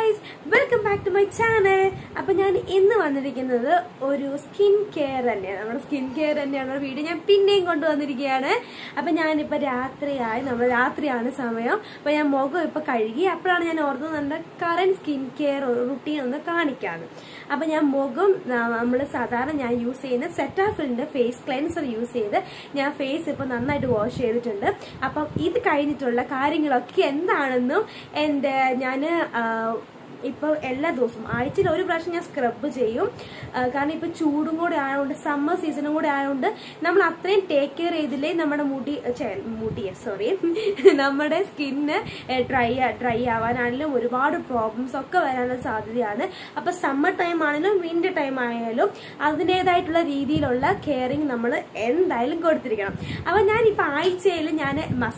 guys, welcome back to my channel. അപ്പോൾ ഞാൻ ഇന്ന് വന്നിരിക്കുന്നത് ഒരു സ്കിൻ കെയർ തന്നെയാണ്. നമ്മുടെ സ്കിൻ കെയർ തന്നെയാണ് വീഡിയോ ഞാൻ പിന്നെയും കൊണ്ടുവന്നിരിക്കുകയാണ്. അപ്പോൾ ഞാനിപ്പോൾ രാത്രിയാണ് സമയം. അപ്പോൾ ഞാൻ മുഖം ഇപ്പോൾ കഴുകി. അപ്പോഴാണ് ഞാൻ ഓർത്തത് നമ്മുടെ കറന്റ് സ്കിൻ കെയർ റുട്ടീൻ ഒന്ന് കാണിക്കാറ്. അപ്പോൾ ഞാൻ മുഖം നമ്മൾ സാധാരണ ഞാൻ യൂസ് ചെയ്യുന്ന സെറ്റാഫിലിന്റെ ഫേസ് ക്ലെൻസർ യൂസ് ചെയ്ത് ഞാൻ ഫേസ് ഇപ്പോൾ നന്നായിട്ട് വാഷ് ചെയ്തിട്ടുണ്ട്. അപ്പം ഇത് കഴിഞ്ഞിട്ടുള്ള കാര്യങ്ങളൊക്കെ എന്താണെന്നും ഞാൻ ഇപ്പോൾ എല്ലാ ദിവസവും ആഴ്ചയിൽ ഒരു പ്രാവശ്യം ഞാൻ സ്ക്രബ് ചെയ്യും. കാരണം ഇപ്പൊ ചൂടും കൂടെ ആയതുകൊണ്ട് സമ്മർ സീസണും കൂടെ ആയതുകൊണ്ട് നമ്മൾ അത്രയും ടേക്ക് കെയർ ചെയ്തില്ലേ നമ്മുടെ നമ്മുടെ സ്കിന്ന് ഡ്രൈ ആവാനാണെങ്കിലും ഒരുപാട് പ്രോബ്ലംസ് ഒക്കെ വരാനുള്ള സാധ്യതയാണ്. അപ്പൊ സമ്മർ ടൈം ആണെങ്കിലും വിന്റർ ടൈം ആയാലും അതിൻ്റെതായിട്ടുള്ള രീതിയിലുള്ള കെയറിങ് നമ്മൾ എന്തായാലും കൊടുത്തിരിക്കണം. അപ്പൊ ഞാനിപ്പോ ആഴ്ചയിൽ ഞാൻ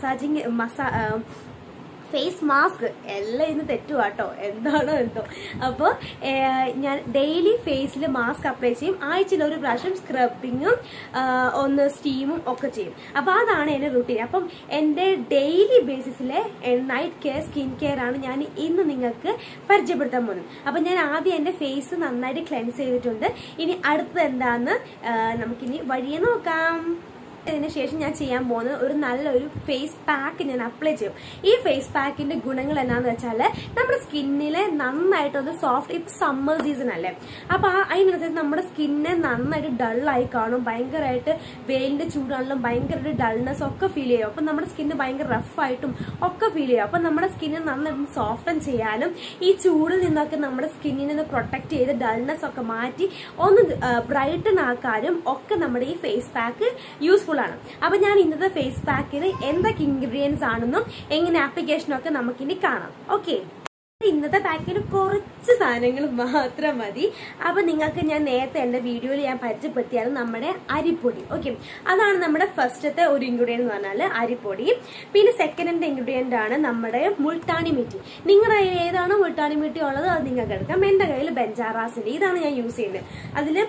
ഫേസ് മാസ്ക് എല്ലാം ഇന്ന് തെറ്റുവാട്ടോ, എന്താണോ എന്തോ. അപ്പോൾ ഞാൻ ഡെയിലി ഫേസിൽ മാസ്ക് അപ്ലൈ ചെയ്യും. ആഴ്ചയിൽ ഒരു പ്രാവശ്യം സ്ക്രബിങ്ങും ഒന്ന് സ്റ്റീമും ഒക്കെ ചെയ്യും. അപ്പോൾ അതാണ് എൻ്റെ റുട്ടീൻ. അപ്പം എൻ്റെ ഡെയിലി ബേസിസിലെ നൈറ്റ് കെയർ സ്കിൻ കെയർ ആണ് ഞാൻ ഇന്ന് നിങ്ങൾക്ക് പരിചയപ്പെടുത്താൻ പോകുന്നത്. അപ്പം ഞാൻ ആദ്യം എൻ്റെ ഫേസ് നന്നായിട്ട് ക്ലെൻസ് ചെയ്തിട്ടുണ്ട്. ഇനി അടുത്തത് എന്താണെന്ന് നമുക്കിനി വഴിയെ നോക്കാം. അതിനുശേഷം ഞാൻ ചെയ്യാൻ പോകുന്നത് ഒരു നല്ലൊരു ഫേസ് പാക്ക് ഞാൻ അപ്ലൈ ചെയ്യും. ഈ ഫേസ് പാക്കിന്റെ ഗുണങ്ങൾ എന്താണെന്ന് വെച്ചാൽ നമ്മുടെ സ്കിന്നിലെ നന്നായിട്ടൊന്ന് സോഫ്റ്റ്, ഇപ്പൊ സമ്മർ സീസൺ അല്ലേ, അപ്പൊ അതിനനുസരിച്ച് നമ്മുടെ സ്കിന്നെ നന്നായിട്ട് ഡള്ളായി കാണും. ഭയങ്കരമായിട്ട് വെയിലിന്റെ ചൂടാണെങ്കിലും ഭയങ്കരമായിട്ട് ഡൾനെസ് ഒക്കെ ഫീൽ ചെയ്യും. അപ്പൊ നമ്മുടെ സ്കിന്ന് ഭയങ്കര റഫായിട്ടും ഒക്കെ ഫീൽ ചെയ്യും. അപ്പൊ നമ്മുടെ സ്കിന്നെ നന്നായിട്ട് സോഫ്റ്റൻ ചെയ്യാനും ഈ ചൂടിൽ നിന്നൊക്കെ നമ്മുടെ സ്കിന്നിനെ പ്രൊട്ടക്ട് ചെയ്ത് ഡൾനെസ് ഒക്കെ മാറ്റി ഒന്ന് ബ്രൈറ്റൻ ആക്കാനും ഒക്കെ നമ്മുടെ ഈ ഫേസ് പാക്ക് യൂസ്ഫുൾ ആണ്. അപ്പൊ ഞാൻ ഇന്നത്തെ ഫേസ് പാക്കിന് എന്തൊക്കെ ഇൻഗ്രീഡിയൻസ് ആണെന്നും എങ്ങനെ ആപ്ലിക്കേഷനൊക്കെ നമുക്കിനി കാണാം. ഓക്കെ, ഇന്നത്തെ പാക്കിന് കുറച്ച് സാധനങ്ങൾ മാത്രം മതി. അപ്പൊ നിങ്ങൾക്ക് ഞാൻ നേരത്തെ എന്റെ വീഡിയോയിൽ ഞാൻ പരിചയപ്പെടുത്തിയത് നമ്മുടെ അരിപ്പൊടി. ഓക്കെ, അതാണ് നമ്മുടെ ഫസ്റ്റത്തെ ഒരു ഇൻഗ്രീഡിയന്റ് എന്ന് പറഞ്ഞാൽ അരിപ്പൊടി. പിന്നെ സെക്കൻഡിന്റെ ഇൻഗ്രീഡിയന്റ് ആണ് നമ്മുടെ മുൾട്ടാണി മിട്ടി. നിങ്ങളുടെ കയ്യിൽ ഏതാണോ മുൾട്ടാണി മിട്ടി ഉള്ളത് അത് നിങ്ങൾക്ക് എടുക്കാം. എന്റെ കയ്യിൽ ബെഞ്ചാറാസിന്റെ ഇതാണ് ഞാൻ യൂസ് ചെയ്യുന്നത്. അതില്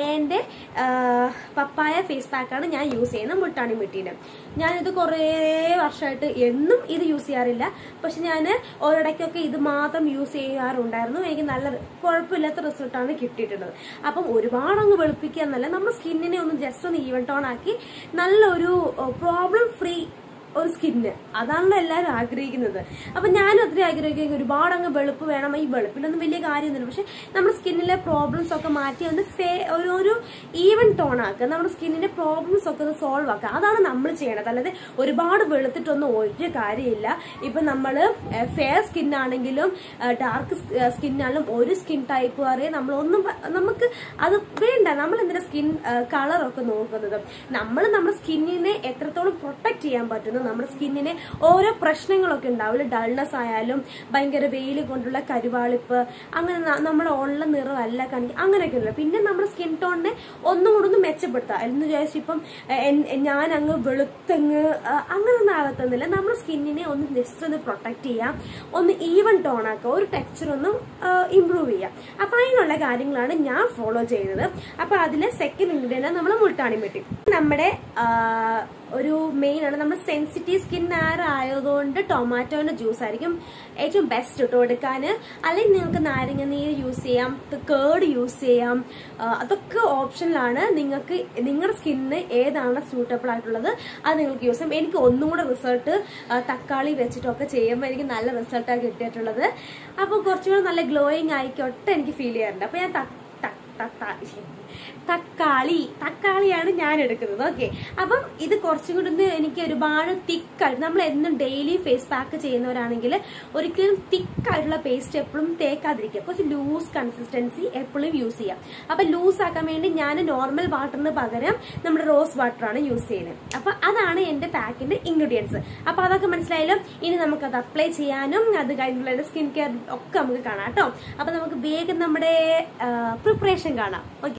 പപ്പായ ഫേസ് പാക്കാണ് ഞാൻ യൂസ് ചെയ്യുന്നത് മുൾട്ടാണി മിട്ടിന്റെ. ഞാനിത് കുറേ വർഷമായിട്ട് എന്നും ഇത് യൂസ് ചെയ്യാറില്ല, പക്ഷെ ഞാൻ ഒരിടയ്ക്കൊക്കെ ഇത് മാത്രം യൂസ് ചെയ്യാറുണ്ടായിരുന്നു. എനിക്ക് നല്ല കുഴപ്പമില്ലാത്ത റിസൾട്ടാണ് കിട്ടിയിട്ടുള്ളത്. അപ്പം ഒരുപാട് അങ്ങ് വെളുപ്പിക്കുക എന്നല്ല, നമ്മുടെ സ്കിന്നിനെ ഒന്ന് ജസ്റ്റ് ഒന്ന് ഈവൻ ടോൺ ആക്കി നല്ലൊരു പ്രോബ്ലം ഫ്രീ ഒരു സ്കിന്ന്, അതാണല്ലോ എല്ലാവരും ആഗ്രഹിക്കുന്നത്. അപ്പൊ ഞാനും ഒത്തിരി ആഗ്രഹിക്കുക ഒരുപാട് അങ്ങ് വെളുപ്പ് വേണം. ഈ വെളുപ്പിലൊന്നും വലിയ കാര്യമൊന്നുമില്ല, പക്ഷെ നമ്മുടെ സ്കിന്നിലെ പ്രോബ്ലംസ് ഒക്കെ മാറ്റി ഒന്ന് ഒരു ഈവൻ ടോൺ ആക്കുക, നമ്മുടെ സ്കിന്നിന്റെ പ്രോബ്ലംസ് ഒക്കെ ഒന്ന് സോൾവ് ആക്കുക. അതാണ് നമ്മൾ ചെയ്യണത്. അല്ലാതെ ഒരുപാട് വെളുത്തിട്ടൊന്നും ഒരു കാര്യമില്ല. ഇപ്പൊ നമ്മള് ഫെയർ സ്കിന്നാണെങ്കിലും ഡാർക്ക് സ്കിന്നാണെങ്കിലും ഒരു സ്കിൻ ടൈപ്പ് അറിയാം നമ്മളൊന്നും നമുക്ക് അത് വേണ്ട. നമ്മൾ എന്തിനാ സ്കിൻ കളറൊക്കെ നോക്കുന്നത്? നമ്മൾ നമ്മുടെ സ്കിന്നിനെ എത്രത്തോളം പ്രൊട്ടക്ട് ചെയ്യാൻ പറ്റുന്നു, നമ്മുടെ സ്കിന്നിന് ഓരോ പ്രശ്നങ്ങളൊക്കെ ഉണ്ടാവില്ല, ഡൾനെസ് ആയാലും ഭയങ്കര വെയിൽ കൊണ്ടുള്ള കരുവാളിപ്പ്, അങ്ങനെ നമ്മുടെ ഉള്ള നിറമല്ല കാണിക്കുക, അങ്ങനെയൊക്കെ ഉള്ള. പിന്നെ നമ്മുടെ സ്കിൻ ടോണിനെ ഒന്നും കൂടെ ഒന്ന് മെച്ചപ്പെടുത്താം എന്ന് വിചാരിച്ചു ഇപ്പം ഞാൻ അങ്ങ് വെളുത്തങ്ങ് അങ്ങനൊന്നും ആകത്തൊന്നുമില്ല. നമ്മുടെ സ്കിന്നിനെ ഒന്ന് ജസ്റ്റ് ഒന്ന് പ്രൊട്ടക്ട് ചെയ്യാം, ഒന്ന് ഈവൻ ടോൺ ആക്കുക, ഒരു ടെക്സ്ചർ ഒന്ന് ഇംപ്രൂവ് ചെയ്യാം. അപ്പൊ അതിനുള്ള കാര്യങ്ങളാണ് ഞാൻ ഫോളോ ചെയ്യുന്നത്. അപ്പൊ അതിലെ സെക്കൻഡ് ഇൻഗ്രീഡിയന്റ് നമ്മൾ മുൾട്ടാണി മിട്ടി. നമ്മുടെ ഒരു മെയിൻ ആണ്. നമ്മൾ സെൻസിറ്റീവ് സ്കിൻ ആയതുകൊണ്ട് ടൊമാറ്റോന്റെ ജ്യൂസ് ആയിരിക്കും ഏറ്റവും ബെസ്റ്റ് ഇട്ടോ എടുക്കാൻ. അല്ലെങ്കിൽ നിങ്ങൾക്ക് നാരങ്ങ നീര് യൂസ് ചെയ്യാം, കേർഡ് യൂസ് ചെയ്യാം, അതൊക്കെ ഓപ്ഷനിലാണ്. നിങ്ങൾക്ക് നിങ്ങളുടെ സ്കിന്നിന് ഏതാണ് സൂട്ടബിൾ ആയിട്ടുള്ളത് അത് നിങ്ങൾക്ക് യൂസ് ചെയ്യാം. എനിക്ക് ഒന്നും കൂടെ റിസൾട്ട് തക്കാളി വെച്ചിട്ടൊക്കെ ചെയ്യുമ്പോൾ എനിക്ക് നല്ല റിസൾട്ടാണ് കിട്ടിയിട്ടുള്ളത്. അപ്പോൾ കുറച്ചുകൂടെ നല്ല ഗ്ലോയിങ് ആയിക്കോട്ടെ എനിക്ക് ഫീൽ ചെയ്യാറുണ്ട്. അപ്പൊ ഞാൻ തക്കാളിയാണ് ഞാൻ എടുക്കുന്നത്. ഓക്കെ, അപ്പം ഇത് കുറച്ചും കൂടി എനിക്ക് ഒരുപാട് തിക്കായിട്ട്, നമ്മൾ എന്നും ഡെയിലി ഫേസ് പാക്ക് ചെയ്യുന്നവരാണെങ്കിൽ ഒരിക്കലും തിക്കായിട്ടുള്ള പേസ്റ്റ് എപ്പോഴും തേക്കാതിരിക്കുക. കുറച്ച് ലൂസ് കൺസിസ്റ്റൻസി എപ്പോഴും യൂസ് ചെയ്യാം. അപ്പൊ ലൂസ് ആക്കാൻ വേണ്ടി ഞാൻ നോർമൽ വാട്ടറിന് പകരം നമ്മുടെ റോസ് വാട്ടറാണ് യൂസ് ചെയ്യുന്നത്. അപ്പൊ അതാണ് എന്റെ പാക്കിന്റെ ഇൻഗ്രീഡിയൻസ്. അപ്പൊ അതൊക്കെ മനസ്സിലായാലും ഇനി നമുക്കത് അപ്ലൈ ചെയ്യാനും അത് കഴിഞ്ഞുള്ള സ്കിൻ കെയർ ഒക്കെ നമുക്ക് കാണാം കേട്ടോ. അപ്പൊ നമുക്ക് വേഗം നമ്മുടെ പ്രിപ്പറേഷൻ കാണാം. ഓക്കെ,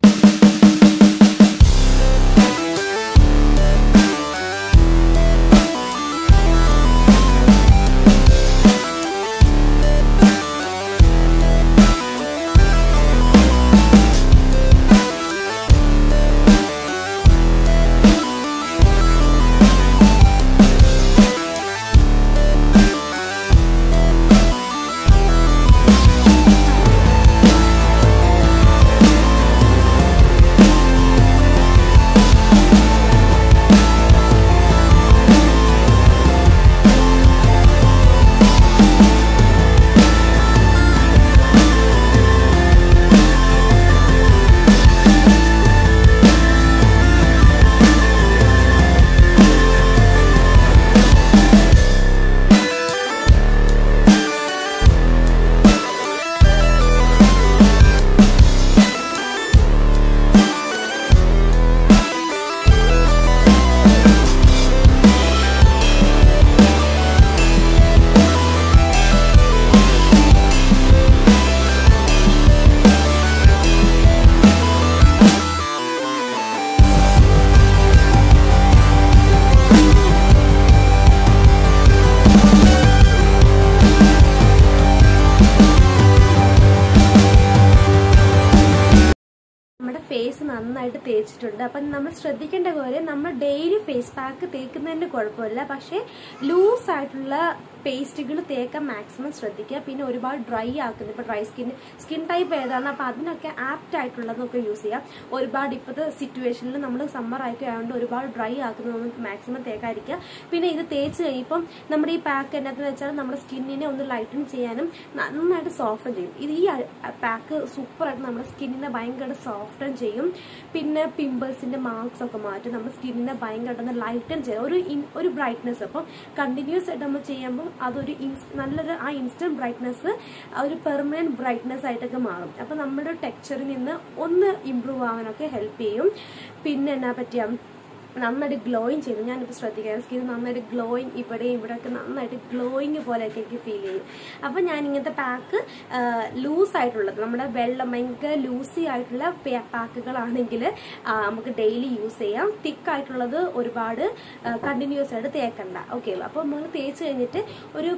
ഫേസ് നന്നായിട്ട് തേച്ചിട്ടുണ്ട്. അപ്പം നമ്മൾ ശ്രദ്ധിക്കേണ്ട കാര്യം, നമ്മൾ ഡെയിലി ഫേസ് പാക്ക് തേക്കുന്നതിന് കുഴപ്പമില്ല, പക്ഷേ ലൂസായിട്ടുള്ള പേസ്റ്റുകൾ തേക്കാൻ മാക്സിമം ശ്രദ്ധിക്കുക. പിന്നെ ഒരുപാട് ഡ്രൈ ആക്കുന്നത്, ഇപ്പോൾ ഡ്രൈ സ്കിൻ ടൈപ്പ് ഏതാണ്, അപ്പോൾ അതിനൊക്കെ ആപ്റ്റ് ആയിട്ടുള്ളതൊക്കെ യൂസ് ചെയ്യാം. ഒരുപാട് ഇപ്പോഴത്തെ സിറ്റുവേഷനിൽ നമ്മൾ സമ്മർ ആയിട്ട് ആയതുകൊണ്ട് ഒരുപാട് ഡ്രൈ ആക്കുന്നതൊന്നും മാക്സിമം തേക്കാതിരിക്കുക. പിന്നെ ഇത് തേച്ച് കഴിയുമ്പം നമ്മുടെ ഈ പാക്ക് എന്നാന്ന് വെച്ചാൽ നമ്മുടെ സ്കിന്നിനെ ഒന്ന് ലൈറ്റൻ ചെയ്യാനും നന്നായിട്ട് സോഫ്റ്റൻ ചെയ്യും. ഇത് ഈ പാക്ക് സൂപ്പറായിട്ട് നമ്മുടെ സ്കിന്നിനെ ഭയങ്കര സോഫ്റ്റൻ ചെയ്യും. പിന്നെ പിമ്പിൾസിന്റെ മാർക്സ് ഒക്കെ മാറ്റും, നമ്മുടെ സ്കിന്നിനെ ഭയങ്കരമായിട്ട് ലൈറ്റൻ ചെയ്യും, ഒരു ബ്രൈറ്റ്നെസ്. അപ്പം കണ്ടിന്യൂസ് ആയിട്ട് നമ്മൾ ചെയ്യുമ്പോൾ അതൊരു നല്ലൊരു ആ ഇൻസ്റ്റന്റ് ബ്രൈറ്റ്നെസ് ഒരു പെർമനന്റ് ബ്രൈറ്റ്നെസ് ആയിട്ടൊക്കെ മാറും. അപ്പൊ നമ്മുടെ ടെക്സ്ചറിൽ നിന്ന് ഒന്ന് ഇമ്പ്രൂവ് ആവാനൊക്കെ ഹെൽപ്പ് ചെയ്യും. പിന്നെ എന്നാ പറ്റിയ നന്നായിട്ട് ഗ്ലോയിങ് ചെയ്തു. ഞാനിപ്പോൾ ശ്രദ്ധിക്കാം സ്കിൻ നന്നായിട്ട് ഗ്ലോയിങ്, ഇവിടെയൊക്കെ നന്നായിട്ട് ഗ്ലോയിങ് പോലെയൊക്കെ എനിക്ക് ഫീൽ ചെയ്യും. അപ്പം ഞാൻ ഇങ്ങനത്തെ പാക്ക് ലൂസായിട്ടുള്ളത്, നമ്മുടെ വെള്ളം ഭയങ്കര ലൂസി ആയിട്ടുള്ള പാക്കുകളാണെങ്കിൽ നമുക്ക് ഡെയിലി യൂസ് ചെയ്യാം. തിക്കായിട്ടുള്ളത് ഒരുപാട് കണ്ടിന്യൂസ് ആയിട്ട് തേക്കണ്ട. ഓക്കെ, അപ്പോൾ നമ്മൾ തേച്ച് കഴിഞ്ഞിട്ട് ഒരു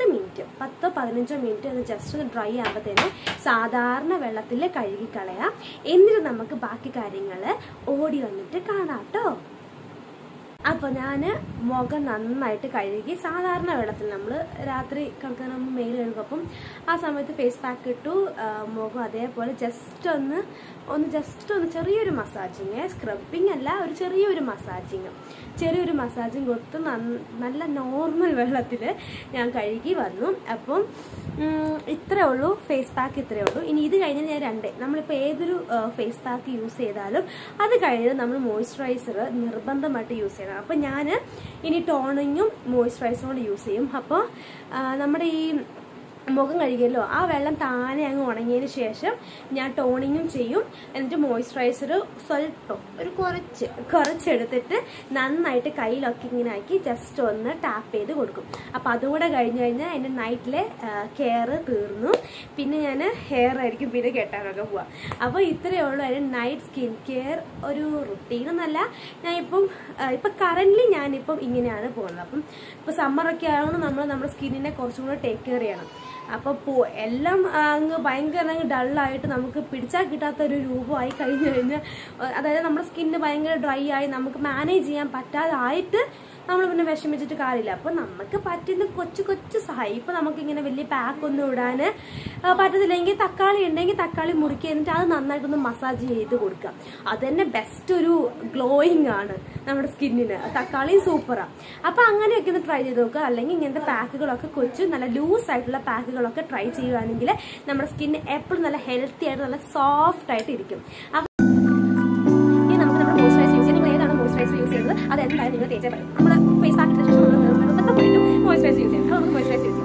10-15 മിനിറ്റ് അത് ജസ്റ്റ് ഒന്ന് ഡ്രൈ ആകുമ്പോഴത്തേന് സാധാരണ വെള്ളത്തിൽ കഴുകിക്കളയാം. എന്നിട്ട് നമുക്ക് ബാക്കി കാര്യങ്ങൾ ഓടി വന്നിട്ട് കാണാം കേട്ടോ. അപ്പൊ ഞാൻ മുഖം നന്നായിട്ട് കഴുകി സാധാരണ വെള്ളത്തിൽ, നമ്മൾ രാത്രി കണക്കാണ് നമ്മൾ മെയിൽ കഴുകും. അപ്പം ആ സമയത്ത് ഫേസ് പാക്ക് ഇട്ടു, മുഖം അതേപോലെ ജസ്റ്റ് ഒന്ന് ചെറിയൊരു മസാജിങ്, സ്ക്രബിങ് അല്ല, ഒരു ചെറിയൊരു മസാജിങ് കൊടുത്ത് നല്ല നോർമൽ വെള്ളത്തിൽ ഞാൻ കഴുകി വന്നു. അപ്പം ഇത്രേ ഉള്ളൂ, ഫേസ് പാക്ക് ഇത്രേ ഉള്ളൂ. ഇനി ഇത് കഴിഞ്ഞ് നമ്മളിപ്പോൾ ഏതൊരു ഫേസ് പാക്ക് യൂസ് ചെയ്താലും അത് കഴിഞ്ഞ് നമ്മൾ മോയ്സ്ചറൈസർ നിർബന്ധമായിട്ട് യൂസ് ചെയ്യണം. അപ്പം ഞാൻ ഇനി ടോണിങ്ങും മോയ്സ്ചറൈസറും കൂടി യൂസ് ചെയ്യും. അപ്പോൾ നമ്മുടെ ഈ മുഖം കഴുകിയല്ലോ, ആ വെള്ളം താനെ അങ്ങ് ഉണങ്ങിയതിന് ശേഷം ഞാൻ ടോണിങ്ങും ചെയ്യും. എന്നിട്ട് മോയ്സ്ചറൈസർ സ്വല്പം ഒരു കുറച്ചെടുത്തിട്ട് നന്നായിട്ട് കയ്യിലൊക്കെ ഇങ്ങനെ ആക്കി ജസ്റ്റ് ഒന്ന് ടാപ്പ് ചെയ്ത് കൊടുക്കും. അപ്പം അതും കൂടെ കഴിഞ്ഞ് കഴിഞ്ഞാൽ എൻ്റെ നൈറ്റിലെ കെയർ തീർന്നു. പിന്നെ ഞാൻ ഹെയർ ആയിരിക്കും പിന്നെ കെട്ടാനൊക്കെ പോവാം. അപ്പോൾ ഇത്രയേ ഉള്ളൂ അതിന് നൈറ്റ് സ്കിൻ കെയർ. ഒരു റുട്ടീനൊന്നല്ല, ഞാൻ ഇപ്പം കറൻ്റ്ലി ഞാനിപ്പം ഇങ്ങനെയാണ് പോകുന്നത്. അപ്പം ഇപ്പോൾ സമ്മറൊക്കെ ആയതുകൊണ്ട് നമ്മുടെ സ്കിന്നിനെ കുറച്ചും കൂടെ ടേക്ക് കെയർ ചെയ്യണം. അപ്പോൾ എല്ലാം അങ്ങ് ഭയങ്കര ഡള്ളായിട്ട് നമുക്ക് പിടിച്ചാൽ കിട്ടാത്തൊരു രൂപമായി കഴിഞ്ഞാൽ, അതായത് നമ്മുടെ സ്കിന്ന് ഭയങ്കര ഡ്രൈ ആയി നമുക്ക് മാനേജ് ചെയ്യാൻ പറ്റാതായിട്ട് നമ്മൾ പിന്നെ വിഷമിച്ചിട്ട് കാര്യമില്ല. അപ്പോൾ നമുക്ക് പറ്റുന്ന കൊച്ചു സഹായം. ഇപ്പം നമുക്കിങ്ങനെ വലിയ പാക്കൊന്നും ഇടാൻ പറ്റത്തില്ലെങ്കിൽ തക്കാളി ഉണ്ടെങ്കിൽ തക്കാളി മുറിക്കുക, എന്നിട്ട് അത് നന്നായിട്ടൊന്ന് മസാജ് ചെയ്ത് കൊടുക്കുക. അത് തന്നെ ബെസ്റ്റ് ഒരു ഗ്ലോയിങ് ആണ് നമ്മുടെ സ്കിന്നിന്. തക്കാളിയും സൂപ്പറാണ്. അപ്പം അങ്ങനെയൊക്കെ ഒന്ന് ട്രൈ ചെയ്ത് നോക്കുക. അല്ലെങ്കിൽ ഇങ്ങനത്തെ പാക്കുകളൊക്കെ നല്ല ലൂസ് ആയിട്ടുള്ള പാക്കുകളൊക്കെ ട്രൈ ചെയ്യുകയാണെങ്കിൽ നമ്മുടെ സ്കിന്ന് എപ്പോഴും നല്ല ഹെൽത്തി ആയിട്ട് നല്ല സോഫ്റ്റ് ആയിട്ട് ഇരിക്കും. അതെന്തായാലും നിങ്ങൾ തേച്ചേ പറയും. നമ്മൾ ഫേസ് പാക്കിന് ശേഷം നമ്മൾ പോയിട്ടും മോയ്സ്ചറൈസർ യൂസ് ചെയ്യാം. അപ്പോൾ നമുക്ക് മോയ്സ്ചറൈസർ യൂസ് ചെയ്യാം.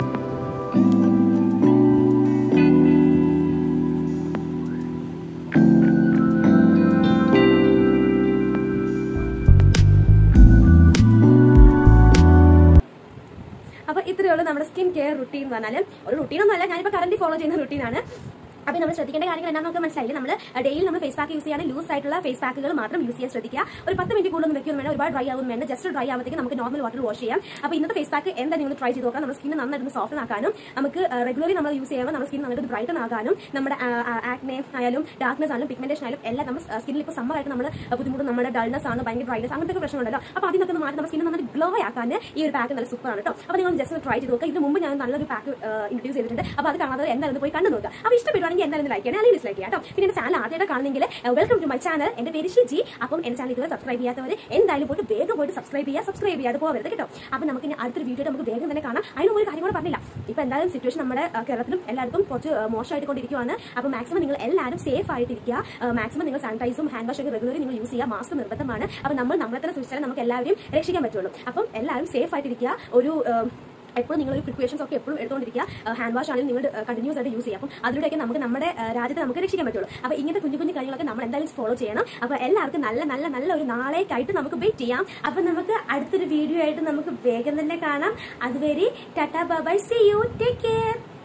അപ്പോൾ ഇത്രയേ ഉള്ളൂ നമ്മുടെ സ്കിൻ കെയർ റുട്ടീൻ എന്ന് പറഞ്ഞാൽ. ഒരു റുട്ടീനൊന്നും അല്ല, ഞാനിപ്പോൾ കറന്റ് ഫോളോ ചെയ്യുന്ന റുട്ടീനാണ്. അപ്പോൾ നമ്മൾ ശ്രദ്ധിക്കേണ്ട കാര്യങ്ങൾ എന്താണെന്നൊക്കെ മനസ്സിലായില്ലേ. നമ്മൾ ഡെയിലി നമ്മൾ ഫേസ് പാക്ക് യൂസ് ചെയ്യാൻ ലൂസ് ആയിട്ടുള്ള ഫേസ് പാക്കുകൾ മാത്രം യൂസ് ചെയ്യാൻ ശ്രദ്ധിക്കുക. ഒരു 10 മിനിറ്റ് കൂടുതലൊന്നും വെക്കൊന്നും വേണം, ഒരുപാട് ഡ്രൈ ആവും വേണ്ട. ജസ്റ്റ് ഡ്രൈ ആവുമ്പോഴത്തേക്ക് നമുക്ക് നോർമൽ വാട്ടർ വാഷ് ചെയ്യാം. അപ്പോൾ ഇന്നത്തെ ഫേസ് പാക്ക് എന്താ നിങ്ങൾ ട്രൈ ചെയ്ത് നോക്കാം. നമ്മുടെ സ്കിൻ നന്നായിട്ട് സോഫ്റ്റ് ആക്കാനും നമുക്ക് റെഗുലർലി നമ്മൾ യൂസ് ചെയ്യുമ്പോൾ നമ്മുടെ സ്കിൻ നന്നായിട്ട് ബ്രൈറ്റൻ ആകാനും നമ്മുടെ ആക്നെ ആയാലും ഡാർക്ക്നെസ് ആയാലും പിഗ്മെന്റേഷൻ ആയാലും എല്ലാം നമ്മുടെ സ്കിന്നിൽ ഇപ്പോൾ സമ്മർ ആയിട്ട് നമ്മൾ ബുദ്ധിമുട്ട്, നമ്മുടെ ഡൾനെസ് ആണ്, ഭയങ്കര ഡ്രൈനെസ്, അങ്ങനത്തെ പ്രശ്നമുണ്ടല്ലോ. അപ്പോൾ അതിനൊക്കെ മാറ്റി നമ്മുടെ സ്കിൻ നന്നായിട്ട് ഗ്ലോ ആക്കാൻ ഈ ഒരു പാക്ക് നല്ല സൂപ്പറാണ് കേട്ടോ. അപ്പോൾ നിങ്ങൾ ജസ്റ്റ് ട്രൈ ചെയ്ത് നോക്കുക. ഇതിന് മുമ്പ് ഞാൻ നല്ലൊരു പാക്ക് ഇൻട്രൊഡ്യൂസ് ചെയ്തിട്ടുണ്ട്. അപ്പോൾ അത് കാണാതെ എന്തായാലും പോയി കണ്ടു നോക്കുക. അപ്പോൾ ഇഷ്ടപ്പെടുവാണെങ്കിൽ എന്തായാലും ലൈക്ക് ചെയ്യണം, അല്ലെങ്കിൽ ഡിസ്ലൈക്ക് ചെയ്യാം കേട്ടോ. പിന്നെ എന്റെ ചാനൽ ആദ്യമായിട്ട് കാണുന്നെങ്കിൽ വെൽക്കം ടു മൈ ചാനൽ. എന്റെ പേര് ഷിജി. അപ്പം എന്റെ ചാനൽ ഇതുവരെ സബ്സ്ക്രൈബ് ചെയ്യാത്തവർ എന്തായാലും വേഗം പോയിട്ട് സബ്സ്ക്രൈബ് ചെയ്യാതെ പോകരുത് കേട്ടോ. അപ്പോൾ നമുക്ക് ഇനി അടുത്തൊരു വീഡിയോ നമുക്ക് വേഗം തന്നെ കാണാം. അതിനും ഒരു കാര്യം കൂടെ പറഞ്ഞില്ല, ഇപ്പോൾ എന്തായാലും സിറ്റുവേഷൻ നമ്മുടെ കേരളത്തിലും എല്ലായിടത്തും കുറച്ച് മോശമായിട്ട് കൊണ്ടിരിക്കുകയാണ്. അപ്പോൾ മാക്സിമം നിങ്ങൾ എല്ലാവരും സേഫ് ആയിട്ടിരിക്കുക. മാക്സിമം നിങ്ങൾ സാനിറ്റൈസും ഹാൻഡ് വാഷ് ഒക്കെ റെഗുലറി നിങ്ങൾ യൂസ് ചെയ്യുക. മാസ്ക് നിർബന്ധമാണ്. അപ്പോൾ നമ്മളെ തന്നെ സൂക്ഷിച്ചാൽ നമുക്ക് എല്ലാവരും രക്ഷിക്കാൻ പറ്റുള്ളൂ. അപ്പം എല്ലാവരും സേഫ് ആയിട്ടിരിക്കുക. എപ്പോഴും നിങ്ങൾ പ്രിക്കോഷൻസ് ഒക്കെ എപ്പോഴും എടുത്തുകൊണ്ടിരിക്കുക. ഹാൻഡ് വാഷ് ആണെങ്കിൽ നിങ്ങൾ കണ്ടിന്യൂസ് ആയിട്ട് യൂസ് ചെയ്യാം. അപ്പം അതിലൂടെയൊക്കെ നമുക്ക് നമ്മുടെ രാജ്യത്തെ നമുക്ക് രക്ഷിക്കാൻ പറ്റുള്ളൂ. അപ്പോൾ ഇങ്ങനത്തെ കുഞ്ഞു കാര്യങ്ങളൊക്കെ നമ്മൾ എന്തായാലും ഫോളോ ചെയ്യണം. അപ്പോൾ എല്ലാവർക്കും നല്ല ഒരു നാളേക്കായിട്ട് നമുക്ക് വെയിറ്റ് ചെയ്യാം. അപ്പം നമുക്ക് അടുത്തൊരു വീഡിയോ ആയിട്ട് നമുക്ക് വേഗം തന്നെ കാണാം. അതുവരെ tata bye bye, see you, take care.